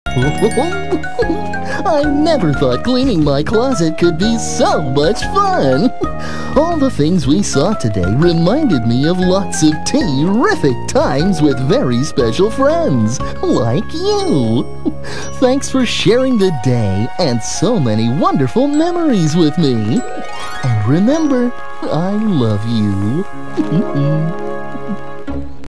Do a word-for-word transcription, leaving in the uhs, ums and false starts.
I never thought cleaning my closet could be so much fun. All the things we saw today reminded me of lots of terrific times with very special friends, like you. Thanks for sharing the day and so many wonderful memories with me. And remember, I love you.